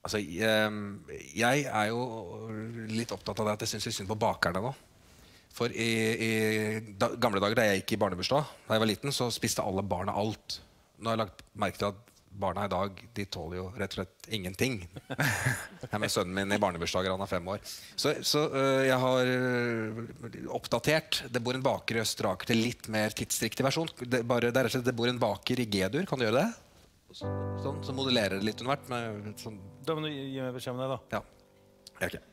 Altså, jeg jo litt opptatt av det at jeg synes litt synd på bakerne nå. For i gamle dager da jeg gikk i barnebursdag, da jeg var liten, så spiste alle barna alt. Nå har jeg lagt merke til at barna i dag, de tåler jo rett og slett ingenting. Jeg med sønnen min i barnebursdager, han er 5 år. Så jeg har oppdatert Det bor en baker i Østre Aker til litt mer tidsriktig versjon. Det er rett og slett Det bor en baker i G-dur, kan du gjøre det? Sånn, så modellerer det litt under hvert sånn. Da må du gi meg beskjed om det da. Ja, ok.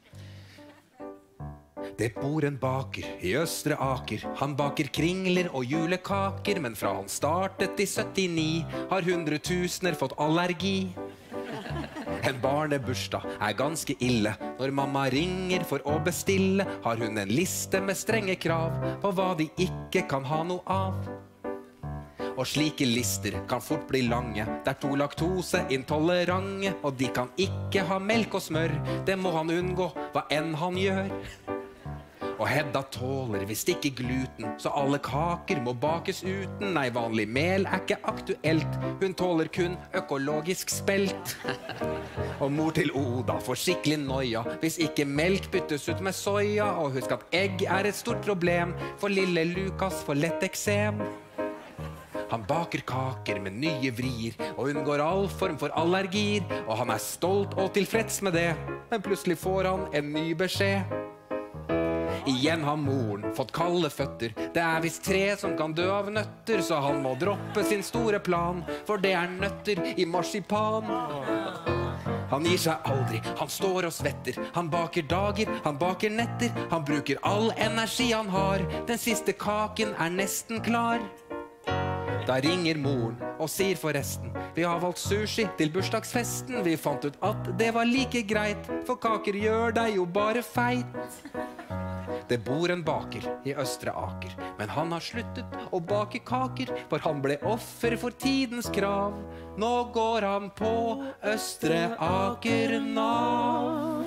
Det bor en baker i Østre Aker. Han baker kringler og julekaker, men fra han startet i 79 har hundretusener fått allergi. En barnebursdag er ganske ille. Når mamma ringer for å bestille, har hun en liste med strenge krav på hva de ikke kan ha noe av. Og slike lister kan fort bli lange. Det er 2 laktoseintolerante, og de kan ikke ha melk og smør. Det må han unngå, hva enn han gjør. Og Hedda tåler visst ikke gluten, så alle kaker må bakes uten. Nei, vanlig mel er ikke aktuelt. Hun tåler kun økologisk spelt. Og mor til Oda får skikkelig noia hvis ikke melk byttes ut med soya. Og husk at egg er et stort problem, for lille Lukas får lett eksem. Han baker kaker med nye vrier og unngår all form for allergier. Og han er stolt og tilfreds med det, men plutselig får han en ny beskjed. Igjen har moren fått kalde føtter. Det er visst 3 som kan dø av nøtter, så han må droppe sin store plan, for det er nøtter i marsipan. Han gir seg aldri, han står og svetter. Han baker dager, han baker netter. Han bruker all energi han har. Den siste kaken er nesten klar. Da ringer moren og sier forresten: vi har valgt sushi til bursdagsfesten. Vi fant ut at det var like greit, for kaker gjør deg jo bare feit. Det bor en baker i Østre Aker, men han har sluttet å bake kaker, for han ble offer for tidens krav. Nå går han på Østre Aker Nav.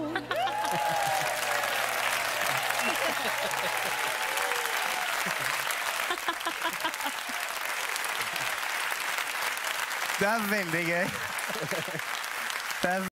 Det er veldig gøy. Det er